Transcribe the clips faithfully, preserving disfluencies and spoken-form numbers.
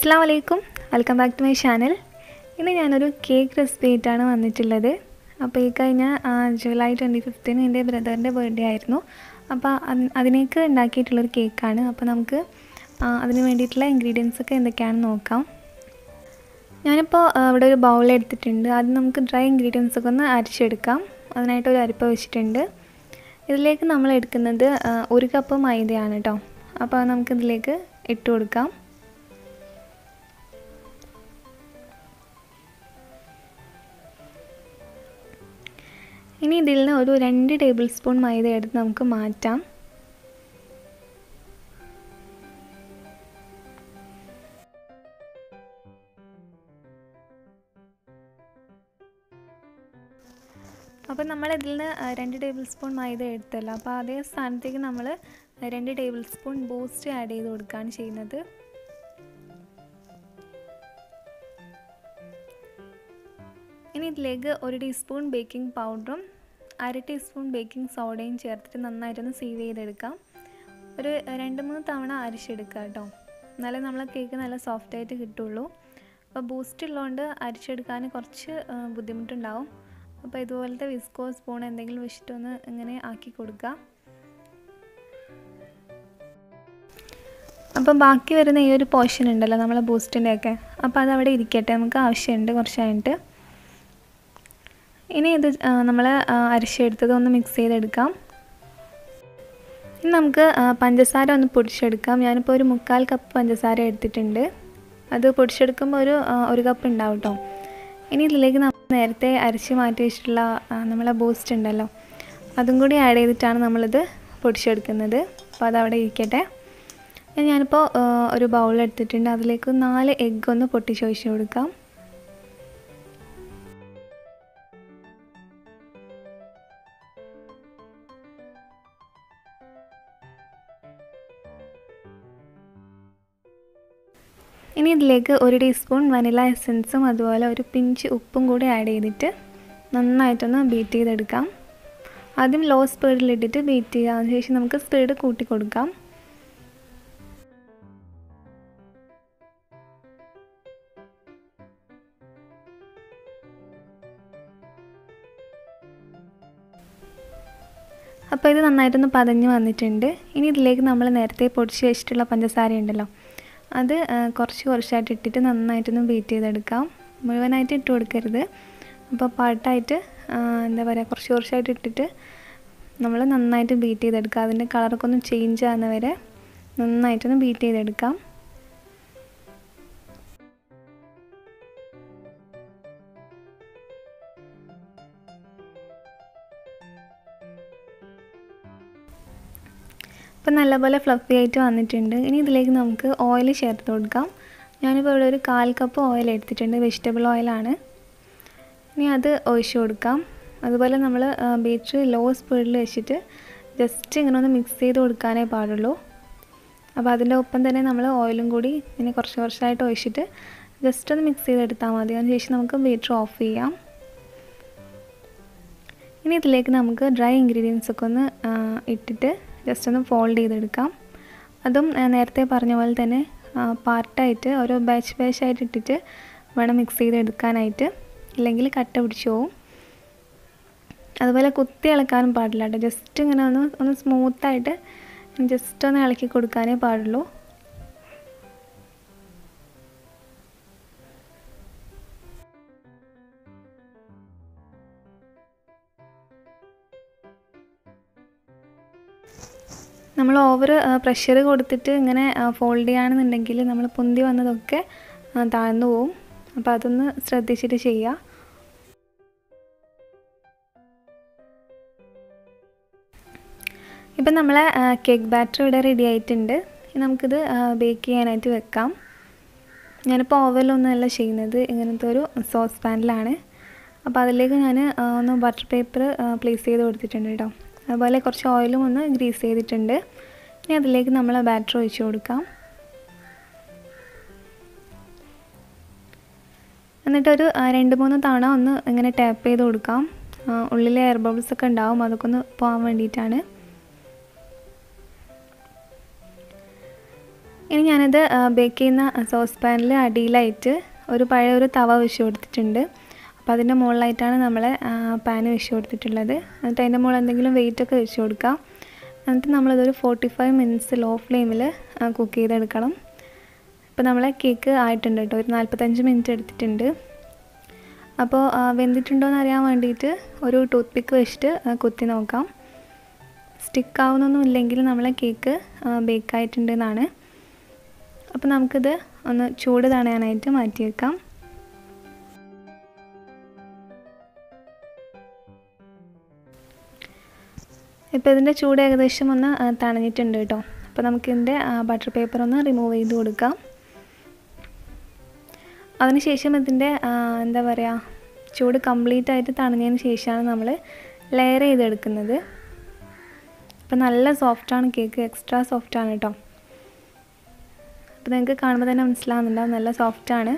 അസ്സലാമു അലൈക്കും, welcome back to my channel. ഇന്ന് ഞാനൊരു കേക്ക് റെസിപ്പി ആയിട്ടാണ് വന്നിട്ടുള്ളത്. അപ്പോൾ ഈ കഴിഞ്ഞ ജൂലൈ ട്വൻറ്റി ഫിഫ്ത്തിന് എൻ്റെ ബ്രദറിൻ്റെ ബർത്ത്ഡേ ആയിരുന്നു. അപ്പോൾ അതിനേക്ക് ഉണ്ടാക്കിയിട്ടുള്ളൊരു കേക്കാണ്. അപ്പോൾ നമുക്ക് അതിന് വേണ്ടിയിട്ടുള്ള ഇൻഗ്രീഡിയൻസ് ഒക്കെ എന്തൊക്കെയാണെന്ന് നോക്കാം. ഞാനിപ്പോൾ ഇവിടെ ഒരു ബൗൾ എടുത്തിട്ടുണ്ട്. അത് നമുക്ക് ഡ്രൈ ഇൻഗ്രീഡിയൻസ് ഒക്കെ ഒന്ന് അരച്ചെടുക്കാം. അതിനായിട്ട് ഒരു അരിപ്പ വെച്ചിട്ടുണ്ട്. ഇതിലേക്ക് നമ്മൾ എടുക്കുന്നത് ഒരു കപ്പ് മൈദയാണ് കേട്ടോ. അപ്പോൾ നമുക്കിതിലേക്ക് ഇട്ട് കൊടുക്കാം. ഇനി ഇതിൽ നിന്ന് ഒരു രണ്ട് ടേബിൾ സ്പൂൺ മൈദ എടുത്ത് നമുക്ക് മാറ്റാം. അപ്പോൾ നമ്മൾ ഇതിൽ നിന്ന് രണ്ട് ടേബിൾ സ്പൂൺ മൈദ എടുത്തല്ലോ. അപ്പോൾ അതേ സ്ഥാനത്തേക്ക് നമ്മൾ രണ്ട് ടേബിൾ സ്പൂൺ ബൂസ്റ്റ് ആഡ് ചെയ്ത് കൊടുക്കുകയാണ് ചെയ്യുന്നത്. ഇനി ഇതിലേക്ക് ഒരു ടീസ്പൂൺ ബേക്കിംഗ് പൗഡറും അര ടീസ്പൂൺ ബേക്കിംഗ് സോഡയും ചേർത്തിട്ട് നന്നായിട്ടൊന്ന് സീവ് ചെയ്തെടുക്കാം. ഒരു രണ്ട് മൂന്ന് തവണ അരിച്ചെടുക്കുക കേട്ടോ. എന്നാലേ നമ്മളെ കേക്ക് നല്ല സോഫ്റ്റായിട്ട് കിട്ടുള്ളൂ. അപ്പോൾ ബൂസ്റ്റ് ഉള്ളതുകൊണ്ട് അരിച്ചെടുക്കാൻ കുറച്ച് ബുദ്ധിമുട്ടുണ്ടാവും. അപ്പോൾ ഇതുപോലത്തെ വിസ്കോ സ്പൂൺ എന്തെങ്കിലും വെച്ചിട്ടൊന്ന് ഇങ്ങനെ ആക്കി കൊടുക്കുക. അപ്പോൾ ബാക്കി വരുന്ന ഈ ഒരു പോർഷൻ ഉണ്ടല്ലോ നമ്മളെ ബൂസ്റ്റിൻ്റെയൊക്കെ, അപ്പോൾ അതവിടെ ഇരിക്കട്ടെ, നമുക്ക് ആവശ്യമുണ്ട് കുറച്ചായിട്ട്. ഇനി ഇത് നമ്മൾ അരിച്ചെടുത്തത് ഒന്ന് മിക്സ് ചെയ്തെടുക്കാം. ഇനി നമുക്ക് പഞ്ചസാര ഒന്ന് പൊടിച്ചെടുക്കാം. ഞാനിപ്പോൾ ഒരു മുക്കാൽ കപ്പ് പഞ്ചസാര എടുത്തിട്ടുണ്ട്. അത് പൊടിച്ചെടുക്കുമ്പോൾ ഒരു ഒരു കപ്പ് ഉണ്ടാവും കേട്ടോ. ഇനി ഇതിലേക്ക് നമ്മൾ നേരത്തെ അരച്ച് മാറ്റി വെച്ചിട്ടുള്ള നമ്മളെ ബൂസ്റ്റ് ഉണ്ടല്ലോ, അതും കൂടി ആഡ് ചെയ്തിട്ടാണ് നമ്മളിത് പൊടിച്ചെടുക്കുന്നത്. അപ്പോൾ അതവിടെ ഇരിക്കട്ടെ. ഞാനിപ്പോൾ ഒരു ബൗൾ എടുത്തിട്ടുണ്ട്. അതിലേക്ക് നാല് എഗ്ഗ് ഒന്ന് പൊട്ടിച്ചൊഴിച്ച് കൊടുക്കാം. ഇനി ഇതിലേക്ക് ഒരു ടീസ്പൂൺ വനില എസൻസും അതുപോലെ ഒരു പിഞ്ച് ഉപ്പും കൂടി ആഡ് ചെയ്തിട്ട് നന്നായിട്ടൊന്ന് ബീറ്റ് ചെയ്തെടുക്കാം. ആദ്യം ലോ സ്പീഡിലിട്ടിട്ട് ബീറ്റ് ചെയ്യുക. അതിനുശേഷം നമുക്ക് സ്പീഡ് കൂട്ടി കൊടുക്കാം. അപ്പോൾ ഇത് നന്നായിട്ടൊന്ന് പതഞ്ഞ് വന്നിട്ടുണ്ട്. ഇനി ഇതിലേക്ക് നമ്മൾ നേരത്തെ പൊടിച്ച് വെച്ചിട്ടുള്ള പഞ്ചസാര ഉണ്ടല്ലോ, അത് കുറച്ച് കുറച്ചായിട്ട് ഇട്ടിട്ട് നന്നായിട്ടൊന്ന് ബീറ്റ് ചെയ്തെടുക്കാം. മുഴുവനായിട്ട് ഇട്ട് കൊടുക്കരുത്. അപ്പോൾ പാട്ടായിട്ട് എന്താ പറയുക, കുറച്ച് കുറച്ചായിട്ട് ഇട്ടിട്ട് നമ്മൾ നന്നായിട്ട് ബീറ്റ് ചെയ്തെടുക്കുക. അതിൻ്റെ കളറൊക്കെ ഒന്ന് ചേഞ്ച് ആകുന്ന വരെ നന്നായിട്ടൊന്ന് ബീറ്റ് ചെയ്തെടുക്കാം. അപ്പോൾ നല്ലപോലെ ഫ്ലഫി ആയിട്ട് വന്നിട്ടുണ്ട്. ഇനി ഇതിലേക്ക് നമുക്ക് ഓയിൽ ചേർത്ത് കൊടുക്കാം. ഞാനിപ്പോൾ ഇവിടെ ഒരു കാൽ കപ്പ് ഓയിൽ എടുത്തിട്ടുണ്ട്. വെജിറ്റബിൾ ഓയിലാണ്. ഇനി അത് ഒഴിച്ച് കൊടുക്കാം. അതുപോലെ നമ്മൾ ബീറ്റർ ലോ സ്പീഡിൽ വെച്ചിട്ട് ജസ്റ്റ് ഇങ്ങനെ ഒന്ന് മിക്സ് ചെയ്ത് കൊടുക്കാനേ പാടുള്ളൂ. അപ്പോൾ അതിൻ്റെ ഒപ്പം തന്നെ നമ്മൾ ഓയിലും കൂടി ഇങ്ങനെ കുറച്ച് കുറച്ചായിട്ട് ഒഴിച്ചിട്ട് ജസ്റ്റ് ഒന്ന് മിക്സ് ചെയ്തെടുത്താൽ മതി. അതിന് ശേഷം നമുക്ക് ബീറ്റർ ഓഫ് ചെയ്യാം. ഇനി ഇതിലേക്ക് നമുക്ക് ഡ്രൈ ഇൻഗ്രീഡിയൻസ് ഒക്കെ ഒന്ന് ഇട്ടിട്ട് ജസ്റ്റ് ഒന്ന് ഫോൾഡ് ചെയ്തെടുക്കാം. അതും നേരത്തെ പറഞ്ഞ പോലെ തന്നെ പാർട്ടായിട്ട് ഓരോ ബാച്ച് ബാച്ചായിട്ട് ഇട്ടിട്ട് വേണം മിക്സ് ചെയ്തെടുക്കാനായിട്ട്, ഇല്ലെങ്കിൽ കട്ട പിടിച്ചു പോവും. അതുപോലെ കുത്തി ഇളക്കാനും പാടില്ല കേട്ടോ. ജസ്റ്റ് ഇങ്ങനെ ഒന്ന് ഒന്ന് സ്മൂത്തായിട്ട് ജസ്റ്റ് ഒന്ന് ഇളക്കി കൊടുക്കാനേ പാടുള്ളൂ. നമ്മൾ ഓവർ പ്രഷർ കൊടുത്തിട്ട് ഇങ്ങനെ ഫോൾഡ് ചെയ്യുകയാണെന്നുണ്ടെങ്കിൽ നമ്മൾ പൊന്തി വന്നതൊക്കെ താഴ്ന്നു പോവും. അപ്പോൾ അതൊന്ന് ശ്രദ്ധിച്ചിട്ട് ചെയ്യുക. ഇപ്പം നമ്മളെ കേക്ക് ബാറ്റർ ഇവിടെ റെഡി ആയിട്ടുണ്ട്. നമുക്കിത് ബേക്ക് ചെയ്യാനായിട്ട് വെക്കാം. ഞാനിപ്പോൾ ഓവനിലൊന്നുമല്ല ചെയ്യുന്നത്, ഇങ്ങനത്തെ ഒരു സോസ് പാനിലാണ്. അപ്പോൾ അതിലേക്ക് ഞാൻ ഒന്ന് ബട്ടർ പേപ്പർ പ്ലേസ് ചെയ്ത് കൊടുത്തിട്ടുണ്ട് കേട്ടോ. അതുപോലെ കുറച്ച് ഓയിലും ഒന്ന് ഗ്രീസ് ചെയ്തിട്ടുണ്ട്. ഇനി അതിലേക്ക് നമ്മൾ ബാറ്റർ ഒഴിച്ച് കൊടുക്കാം. എന്നിട്ടൊരു രണ്ട് മൂന്ന് തവണ ഒന്ന് ഇങ്ങനെ ടാപ്പ് ചെയ്ത് കൊടുക്കാം. ഉള്ളിലെ എയർ ബബിൾസ് ഒക്കെ ഉണ്ടാവും, അതൊക്കെ ഒന്ന് പോകാൻ വേണ്ടിയിട്ടാണ്. ഇനി ഞാനത് ബേക്ക് ചെയ്യുന്ന സോസ് പാനിൽ അടിയിലായിട്ട് ഒരു പഴയ ഒരു തവ വെച്ച് കൊടുത്തിട്ടുണ്ട്. അപ്പോൾ അതിൻ്റെ മുകളിലായിട്ടാണ് നമ്മൾ പാന് വെച്ച് കൊടുത്തിട്ടുള്ളത്. എന്നിട്ട് അതിൻ്റെ മുകളിൽ എന്തെങ്കിലും വെയിറ്റൊക്കെ വെച്ച് കൊടുക്കാം. എന്നിട്ട് നമ്മളിതൊരു ഫോർട്ടി ഫൈവ് മിനിറ്റ്സ് ലോ ഫ്ലെയിമിൽ കുക്ക് ചെയ്തെടുക്കണം. ഇപ്പോൾ നമ്മളെ കേക്ക് ആയിട്ടുണ്ട് കേട്ടോ, ഒരു നാൽപ്പത്തഞ്ച് മിനിറ്റ് എടുത്തിട്ടുണ്ട്. അപ്പോൾ വെന്തിട്ടുണ്ടോ എന്ന് അറിയാൻ വേണ്ടിയിട്ട് ഒരു ടൂത്ത് പിക്ക് വെച്ചിട്ട് കുത്തി നോക്കാം. സ്റ്റിക്കാവുന്നൊന്നും ഇല്ലെങ്കിൽ നമ്മളെ കേക്ക് ബേക്കായിട്ടുണ്ട് എന്നാണ്. അപ്പോൾ നമുക്കിത് ഒന്ന് ചൂട് തണയാനായിട്ട് മാറ്റി വെക്കാം. ഇപ്പോൾ ഇതിൻ്റെ ചൂട് ഏകദേശം ഒന്ന് തണഞ്ഞിട്ടുണ്ട് കേട്ടോ. അപ്പോൾ നമുക്കിതിൻ്റെ ബട്ടർ പേപ്പർ ഒന്ന് റിമൂവ് ചെയ്ത് കൊടുക്കാം. അതിനുശേഷം ഇതിൻ്റെ എന്താ പറയുക, ചൂട് കംപ്ലീറ്റ് ആയിട്ട് തണഞ്ഞതിന് ശേഷമാണ് നമ്മൾ ലെയർ ചെയ്തെടുക്കുന്നത്. അപ്പോൾ നല്ല സോഫ്റ്റാണ് കേക്ക്, എക്സ്ട്രാ സോഫ്റ്റാണ് കേട്ടോ. അപ്പോൾ നിങ്ങൾക്ക് കാണുമ്പോൾ തന്നെ മനസ്സിലാവുന്നുണ്ടാവും നല്ല സോഫ്റ്റാണ്.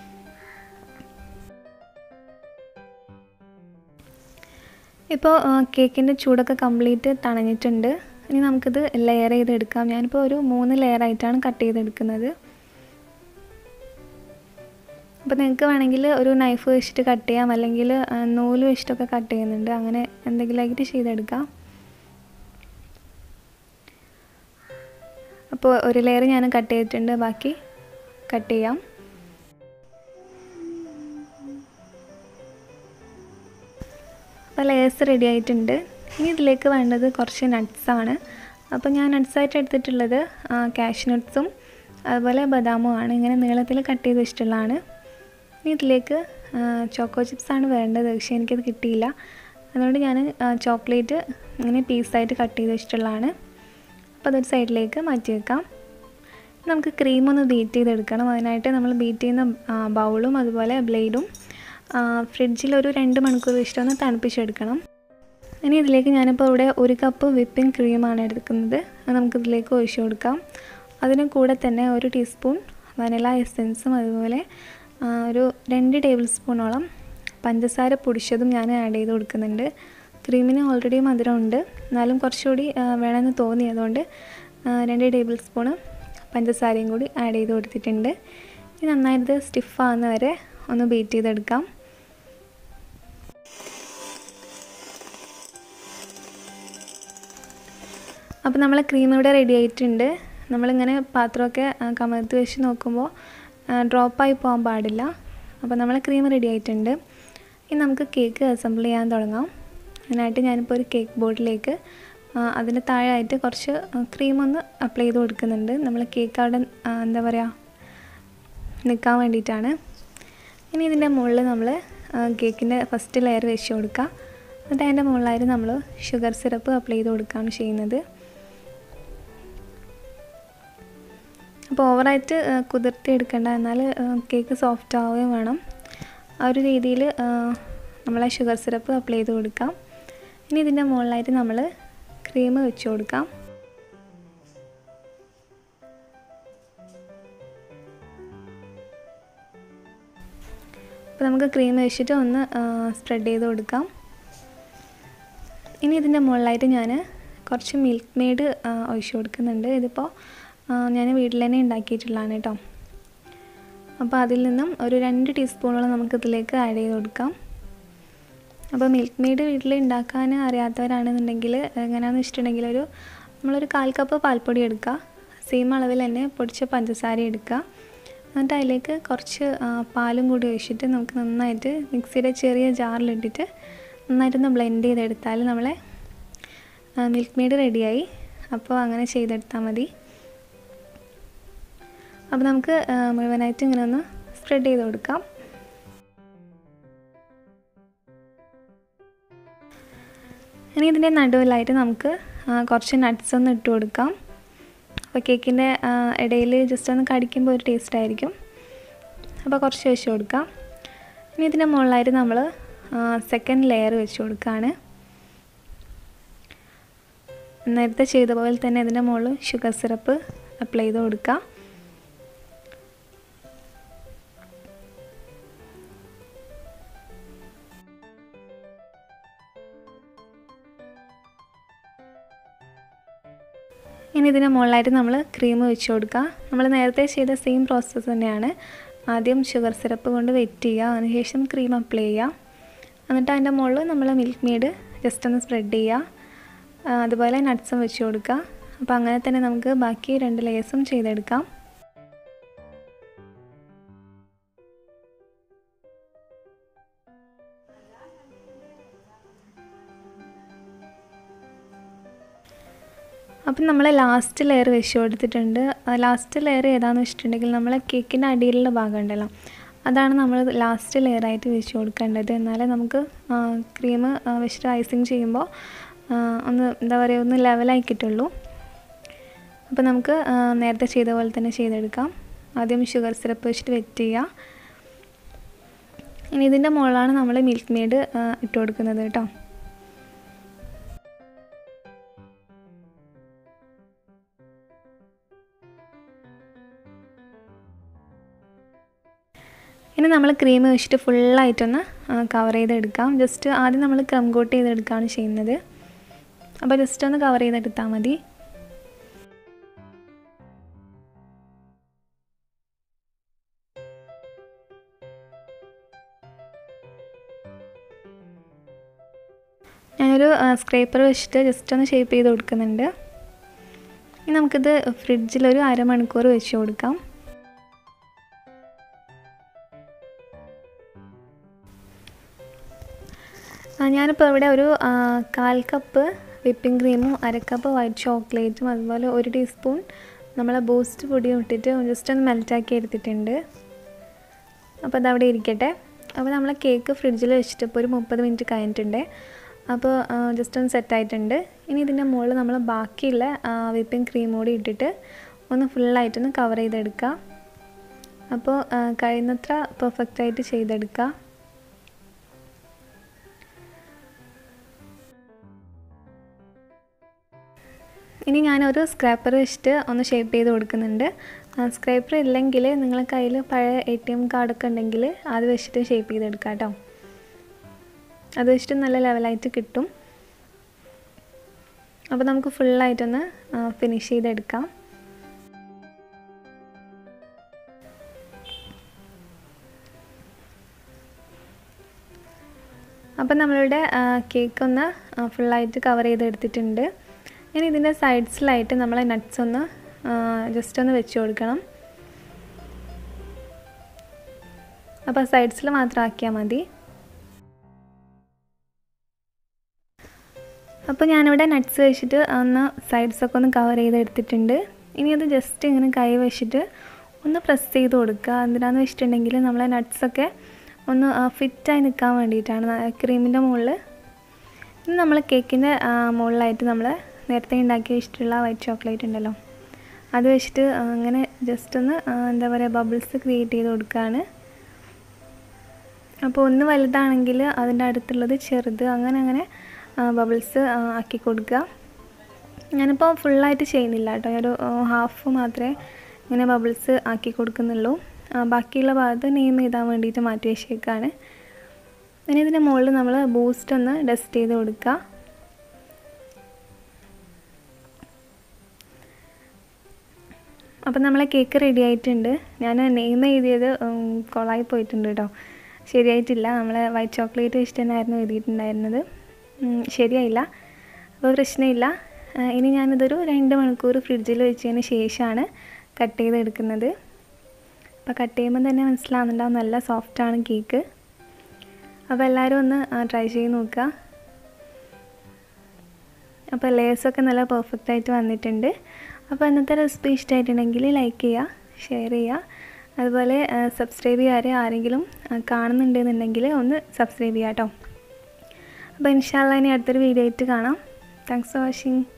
ഇപ്പോൾ കേക്കിൻ്റെ ചൂടൊക്കെ കംപ്ലീറ്റ് തണഞ്ഞിട്ടുണ്ട്. ഇനി നമുക്കിത് ലെയർ ചെയ്തെടുക്കാം. ഞാനിപ്പോൾ ഒരു മൂന്ന് ലെയറായിട്ടാണ് കട്ട് ചെയ്തെടുക്കുന്നത്. അപ്പോൾ നിങ്ങൾക്ക് വേണമെങ്കിൽ ഒരു നൈഫ് വെച്ചിട്ട് കട്ട് ചെയ്യാം, അല്ലെങ്കിൽ നൂല് വെച്ചിട്ടൊക്കെ കട്ട് ചെയ്യുന്നുണ്ട്, അങ്ങനെ എന്തെങ്കിലുമായിട്ട് ചെയ്തെടുക്കാം. അപ്പോൾ ഒരു ലെയർ ഞാൻ കട്ട് ചെയ്തിട്ടുണ്ട്, ബാക്കി കട്ട് ചെയ്യാം. അപ്പോൾ ലെയേഴ്സ് റെഡി ആയിട്ടുണ്ട്. ഇനി ഇതിലേക്ക് വേണ്ടത് കുറച്ച് നട്ട്സാണ്. അപ്പോൾ ഞാൻ നട്ട്സായിട്ട് എടുത്തിട്ടുള്ളത് കാഷ്യൂ നട്ട്സും അതുപോലെ ബദാമുമാണ്. ഇങ്ങനെ നീളത്തിൽ കട്ട് ചെയ്ത് വെച്ചിട്ടുള്ളതാണ്. ഇനി ഇതിലേക്ക് ചോക്കോ ചിപ്സാണ് വേണ്ടത്, പക്ഷേ എനിക്കത് കിട്ടിയില്ല. അതുകൊണ്ട് ഞാൻ ചോക്ലേറ്റ് ഇങ്ങനെ പീസായിട്ട് കട്ട് ചെയ്ത് വെച്ചിട്ടുള്ളതാണ്. അപ്പോൾ അതൊരു സൈഡിലേക്ക് മാറ്റി വെക്കാം. നമുക്ക് ക്രീം ഒന്ന് ബീറ്റ് ചെയ്തെടുക്കണം. അതിനായിട്ട് നമ്മൾ ബീറ്റ് ചെയ്യുന്ന ബൗളും അതുപോലെ ബ്ലേഡും ഫ്രിഡ്ജിൽ ഒരു രണ്ട് മണിക്കൂർ വെച്ചിട്ടൊന്ന് തണുപ്പിച്ചെടുക്കണം. ഇനി ഇതിലേക്ക് ഞാനിപ്പോൾ ഇവിടെ ഒരു കപ്പ് വിപ്പിംഗ് ക്രീമാണ് എടുക്കുന്നത്. അത് നമുക്കിതിലേക്ക് ഒഴിച്ചു കൊടുക്കാം. അതിന് കൂടെ തന്നെ ഒരു ടീസ്പൂൺ വനില എസെൻസും അതുപോലെ ഒരു രണ്ട് ടേബിൾ സ്പൂണോളം പഞ്ചസാര പൊടിച്ചതും ഞാൻ ആഡ് ചെയ്ത് കൊടുക്കുന്നുണ്ട്. ക്രീമിന് ഓൾറെഡി മധുരമുണ്ട്, എന്നാലും കുറച്ചുകൂടി വേണമെന്ന് തോന്നി, അതുകൊണ്ട് രണ്ട് ടേബിൾ സ്പൂണ് പഞ്ചസാരയും കൂടി ആഡ് ചെയ്ത് കൊടുത്തിട്ടുണ്ട്. ഇനി നന്നായിട്ട് സ്റ്റിഫാകുന്ന വരെ ഒന്ന് ബീറ്റ് ചെയ്തെടുക്കാം. അപ്പോൾ നമ്മളെ ക്രീം ഇവിടെ റെഡി ആയിട്ടുണ്ട്. നമ്മളിങ്ങനെ പാത്രമൊക്കെ കമഴ്ത്തി വെച്ച് നോക്കുമ്പോൾ ഡ്രോപ്പായി പോകാൻ പാടില്ല. അപ്പോൾ നമ്മളെ ക്രീം റെഡി ആയിട്ടുണ്ട്. ഇനി നമുക്ക് കേക്ക് അസംബിൾ ചെയ്യാൻ തുടങ്ങാം. അതിനായിട്ട് ഞാനിപ്പോൾ ഒരു കേക്ക് ബോർഡിലേക്ക് അതിൻ്റെ താഴെയായിട്ട് കുറച്ച് ക്രീം ഒന്ന് അപ്ലൈ ചെയ്ത് കൊടുക്കുന്നുണ്ട്. നമ്മൾ കേക്ക് അവിടെ എന്താ പറയുക നിൽക്കാൻ വേണ്ടിയിട്ടാണ്. ഇനി ഇതിൻ്റെ മുകളിൽ നമ്മൾ കേക്കിൻ്റെ ഫസ്റ്റ് ലെയർ വെച്ച് കൊടുക്കുക. എന്നിട്ട് അതിൻ്റെ മുകളിലായിട്ട് നമ്മൾ ഷുഗർ സിറപ്പ് അപ്ലൈ ചെയ്ത് കൊടുക്കുകയാണ് ചെയ്യുന്നത്. അപ്പോൾ ഓവറായിട്ട് കുതിർത്തി എടുക്കേണ്ട, എന്നാൽ കേക്ക് സോഫ്റ്റ് ആവുകയും വേണം. ആ ഒരു രീതിയിൽ നമ്മൾ ആ ഷുഗർ സിറപ്പ് അപ്ലൈ ചെയ്ത് കൊടുക്കാം. ഇനി ഇതിൻ്റെ മുകളിലായിട്ട് നമ്മൾ ക്രീം വെച്ച് കൊടുക്കാം. അപ്പോൾ നമുക്ക് ക്രീം വെച്ചിട്ട് ഒന്ന് സ്പ്രെഡ് ചെയ്ത് കൊടുക്കാം. ഇനി ഇതിൻ്റെ മുകളിലായിട്ട് ഞാൻ കുറച്ച് മിൽക്ക് മെയ്ഡ് ഒഴിച്ച് കൊടുക്കുന്നുണ്ട്. ഇതിപ്പോൾ ഞാൻ വീട്ടിൽ തന്നെ ഉണ്ടാക്കിയിട്ടുള്ളതാണ് കേട്ടോ. അപ്പോൾ അതിൽ നിന്നും ഒരു രണ്ട് ടീസ്പൂണോളം നമുക്കിതിലേക്ക് ആഡ് ചെയ്ത് കൊടുക്കാം. അപ്പോൾ മിൽക്ക് മെയ്ഡ് വീട്ടിൽ ഉണ്ടാക്കാൻ അറിയാത്തവരാണെന്നുണ്ടെങ്കിൽ എങ്ങനെയാണെന്ന് വെച്ചിട്ടുണ്ടെങ്കിൽ ഒരു നമ്മളൊരു കാൽ കപ്പ് പാൽപ്പൊടി എടുക്കുക, സെയിം അളവിൽ തന്നെ പൊടിച്ച പഞ്ചസാര എടുക്കുക, എന്നിട്ട് അതിലേക്ക് കുറച്ച് പാലും കൂടി ഒഴിച്ചിട്ട് നമുക്ക് നന്നായിട്ട് മിക്സിയുടെ ചെറിയ ജാറിലിട്ടിട്ട് നന്നായിട്ടൊന്ന് ബ്ലെൻഡ് ചെയ്തെടുത്താൽ നമ്മളെ മിൽക്ക് മെയ്ഡ് റെഡിയായി. അപ്പോൾ അങ്ങനെ ചെയ്തെടുത്താൽ മതി. അപ്പോൾ നമുക്ക് മുഴുവനായിട്ട് ഇങ്ങനെ ഒന്ന് സ്പ്രെഡ് ചെയ്ത് കൊടുക്കാം. ഇനി ഇതിൻ്റെ നടുവിലായിട്ട് നമുക്ക് കുറച്ച് നട്ട്സ് ഒന്ന് ഇട്ട് കൊടുക്കാം. അപ്പോൾ കേക്കിൻ്റെ ഇടയിൽ ജസ്റ്റ് ഒന്ന് കടിക്കുമ്പോൾ ഒരു ടേസ്റ്റ് ആയിരിക്കും. അപ്പോൾ കുറച്ച് വെച്ച് കൊടുക്കാം. ഇനി ഇതിൻ്റെ മുകളിലായിട്ട് നമ്മൾ സെക്കൻഡ് ലെയർ വെച്ച് കൊടുക്കുകയാണ്. നേരത്തെ ചെയ്ത പോലെ തന്നെ ഇതിൻ്റെ മുകളിൽ ഷുഗർ സിറപ്പ് അപ്ലൈ ചെയ്ത് കൊടുക്കുക. ഇനി ഇതിന് മുകളിലായിട്ട് നമ്മൾ ക്രീം ഒഴിച്ച് കൊടുക്കുക. നമ്മൾ നേരത്തെ ചെയ്ത സെയിം പ്രോസസ്സ് തന്നെയാണ്. ആദ്യം ഷുഗർ സിറപ്പ് കൊണ്ട് വെറ്റ് ചെയ്യുക, അതിനുശേഷം ക്രീം അപ്ലൈ ചെയ്യുക. എന്നിട്ട് അതിൻ്റെ മുകളിൽ നമ്മൾ മിൽക്ക് മെയ്ഡ് ജസ്റ്റ് ഒന്ന് സ്പ്രെഡ് ചെയ്യുക. അതുപോലെ നട്ട്സും വെച്ച് കൊടുക്കുക. അപ്പോൾ അങ്ങനെ തന്നെ നമുക്ക് ബാക്കി രണ്ട് ലെയേഴ്സും ചെയ്തെടുക്കാം. അപ്പം നമ്മൾ ലാസ്റ്റ് ലെയർ വെച്ച് കൊടുത്തിട്ടുണ്ട്. ലാസ്റ്റ് ലെയർ ഏതാണെന്ന് വെച്ചിട്ടുണ്ടെങ്കിൽ നമ്മളെ കേക്കിൻ്റെ അടിയിലുള്ള ഭാഗം ഉണ്ടല്ലോ, അതാണ് നമ്മൾ ലാസ്റ്റ് ലെയറായിട്ട് വെച്ച് കൊടുക്കേണ്ടത്. എന്നാലേ നമുക്ക് ക്രീം വെച്ചിട്ട് ഐസിങ് ചെയ്യുമ്പോൾ ഒന്ന് എന്താ പറയുക ഒന്ന് ലെവലായി കിട്ടുള്ളൂ. അപ്പോൾ നമുക്ക് നേരത്തെ ചെയ്ത പോലെ തന്നെ ചെയ്തെടുക്കാം. ആദ്യം ഷുഗർ സിറപ്പ് വെച്ചിട്ട് വെറ്റ് ചെയ്യുക. ഇനി ഇതിൻ്റെ മുകളിലാണ് നമ്മൾ മിൽക്ക് മെയ്ഡ് ഇട്ട് കൊടുക്കുന്നത് കേട്ടോ. ഇനി നമ്മൾ ക്രീം വെച്ചിട്ട് ഫുള്ളായിട്ടൊന്ന് കവർ ചെയ്തെടുക്കാം. ജസ്റ്റ് ആദ്യം നമ്മൾ ക്രം കോട്ട് ചെയ്തെടുക്കുകയാണ് ചെയ്യുന്നത്. അപ്പോൾ ജസ്റ്റ് ഒന്ന് കവർ ചെയ്തെടുത്താൽ മതി. ഞാനൊരു സ്ക്രേപ്പർ വെച്ചിട്ട് ജസ്റ്റ് ഒന്ന് ഷേപ്പ് ചെയ്ത് കൊടുക്കുന്നുണ്ട്. ഇനി നമുക്കിത് ഫ്രിഡ്ജിലൊരു അരമണിക്കൂർ വെച്ച് കൊടുക്കാം. ഞാനിപ്പോൾ ഇവിടെ ഒരു കാൽ കപ്പ് വിപ്പിംഗ് ക്രീമും അര കപ്പ് വൈറ്റ് ചോക്ലേറ്റും അതുപോലെ ഒരു ടീസ്പൂൺ നമ്മളെ ബൂസ്റ്റ് പൊടിയും ഇട്ടിട്ട് ജസ്റ്റ് ഒന്ന് മെൽറ്റാക്കി എടുത്തിട്ടുണ്ട്. അപ്പോൾ അതവിടെ ഇരിക്കട്ടെ. അപ്പോൾ നമ്മൾ കേക്ക് ഫ്രിഡ്ജിൽ വെച്ചിട്ട് ഇപ്പോൾ ഒരു മുപ്പത് മിനിറ്റ് കഴിഞ്ഞിട്ടുണ്ട്. അപ്പോൾ ജസ്റ്റ് ഒന്ന് സെറ്റായിട്ടുണ്ട്. ഇനി ഇതിൻ്റെ മുകളിൽ നമ്മൾ ബാക്കിയുള്ള വിപ്പിംഗ് ക്രീം കൂടി ഇട്ടിട്ട് ഒന്ന് ഫുള്ളായിട്ടൊന്ന് കവർ ചെയ്തെടുക്കുക. അപ്പോൾ കഴിയുന്നത്ര പെർഫെക്റ്റായിട്ട് ചെയ്തെടുക്കുക. ഇനി ഞാനൊരു സ്ക്രാപ്പർ വെച്ചിട്ട് ഒന്ന് ഷേപ്പ് ചെയ്ത് കൊടുക്കുന്നുണ്ട്. സ്ക്രാപ്പർ ഇല്ലെങ്കിൽ നിങ്ങളുടെ കയ്യിൽ പഴയ എ ടി എം കാർഡൊക്കെ ഉണ്ടെങ്കിൽ അത് വെച്ചിട്ട് ഷേപ്പ് ചെയ്തെടുക്കാം കേട്ടോ. അത് വെച്ചിട്ട് നല്ല ലെവലായിട്ട് കിട്ടും. അപ്പോൾ നമുക്ക് ഫുള്ളായിട്ടൊന്ന് ഫിനിഷ് ചെയ്തെടുക്കാം. അപ്പം നമ്മളുടെ കേക്ക് ഒന്ന് ഫുള്ളായിട്ട് കവർ ചെയ്തെടുത്തിട്ടുണ്ട്. ഇനി ഇതിൻ്റെ സൈഡ്സിലായിട്ട് നമ്മൾ നട്ട്സ് ഒന്ന് ജസ്റ്റ് ഒന്ന് വെച്ച് കൊടുക്കണം. അപ്പോൾ സൈഡ്സിൽ മാത്രം ആക്കിയാൽ മതി. അപ്പോൾ ഞാനിവിടെ നട്ട്സ് വെച്ചിട്ട് ഒന്ന് സൈഡ്സൊക്കെ ഒന്ന് കവർ ചെയ്തെടുത്തിട്ടുണ്ട്. ഇനി അത് ജസ്റ്റ് ഇങ്ങനെ കൈ വെച്ചിട്ട് ഒന്ന് പ്രസ് ചെയ്ത് കൊടുക്കുക. എന്തിനാന്ന് വെച്ചിട്ടുണ്ടെങ്കിൽ നമ്മളെ നട്ട്സൊക്കെ ഒന്ന് ഫിറ്റായി നിൽക്കാൻ വേണ്ടിയിട്ടാണ് ക്രീമിൻ്റെ മുകളിൽ. ഇനി നമ്മൾ കേക്കിൻ്റെ മുകളിലായിട്ട് നമ്മൾ നേരത്തെ ഉണ്ടാക്കി വെച്ചിട്ടുള്ള വൈറ്റ് ചോക്ലേറ്റ് ഉണ്ടല്ലോ, അത് വെച്ചിട്ട് അങ്ങനെ ജസ്റ്റ് ഒന്ന് എന്താ പറയുക ബബിൾസ് ക്രിയേറ്റ് ചെയ്ത് കൊടുക്കുകയാണ്. അപ്പോൾ ഒന്ന് വലുതാണെങ്കിൽ അതിൻ്റെ അടുത്തുള്ളത് ചെറുത്, അങ്ങനെ അങ്ങനെ ബബിൾസ് ആക്കി കൊടുക്കുക. ഞാനിപ്പോൾ ഫുള്ളായിട്ട് ചെയ്യുന്നില്ല കേട്ടോ, ഒരു ഹാഫ് മാത്രമേ ഇങ്ങനെ ബബിൾസ് ആക്കി കൊടുക്കുന്നുള്ളൂ. ബാക്കിയുള്ള ഭാഗത്ത് നെയിം ചെയ്താൻ വേണ്ടിയിട്ട് മാറ്റി വെച്ചേക്കാണ്. ഇനി ഇതിൻ്റെ മുകളിൽ നമ്മൾ ബൂസ്റ്റ് ഒന്ന് ഡസ്റ്റ് ചെയ്ത് കൊടുക്കുക. അപ്പം നമ്മളെ കേക്ക് റെഡി ആയിട്ടുണ്ട്. ഞാൻ നെയിം എഴുതിയത് കൊളായി പോയിട്ടുണ്ട് കേട്ടോ, ശരിയായിട്ടില്ല. നമ്മൾ വൈറ്റ് ചോക്ലേറ്റ് വെച്ചിട്ട് തന്നെയായിരുന്നു എഴുതിയിട്ടുണ്ടായിരുന്നത്, ശരിയായില്ല. അപ്പോൾ പ്രശ്നമില്ല. ഇനി ഞാനിതൊരു രണ്ട് മണിക്കൂർ ഫ്രിഡ്ജിൽ വെച്ചതിന് ശേഷമാണ് കട്ട് ചെയ്തെടുക്കുന്നത്. അപ്പോൾ കട്ട് ചെയ്യുമ്പോൾ തന്നെ മനസ്സിലാവുന്നുണ്ടാവും നല്ല സോഫ്റ്റാണ് കേക്ക്. അപ്പോൾ എല്ലാവരും ഒന്ന് ട്രൈ ചെയ്ത് നോക്കുക. അപ്പോൾ ലേയേഴ്സൊക്കെ നല്ല പെർഫെക്റ്റായിട്ട് വന്നിട്ടുണ്ട്. അപ്പോൾ ഇന്നത്തെ റെസിപ്പി ഇഷ്ടമായിട്ടുണ്ടെങ്കിൽ ലൈക്ക് ചെയ്യുക, ഷെയർ ചെയ്യുക. അതുപോലെ സബ്സ്ക്രൈബ് ചെയ്യാതെ ആരെങ്കിലും കാണുന്നുണ്ടെന്നുണ്ടെങ്കിൽ ഒന്ന് സബ്സ്ക്രൈബ് ചെയ്യുക കേട്ടോ. അപ്പോൾ ഇൻഷാ അല്ലാഹ് ഇനി അടുത്തൊരു വീഡിയോ ആയിട്ട് കാണാം. Thanks for watching.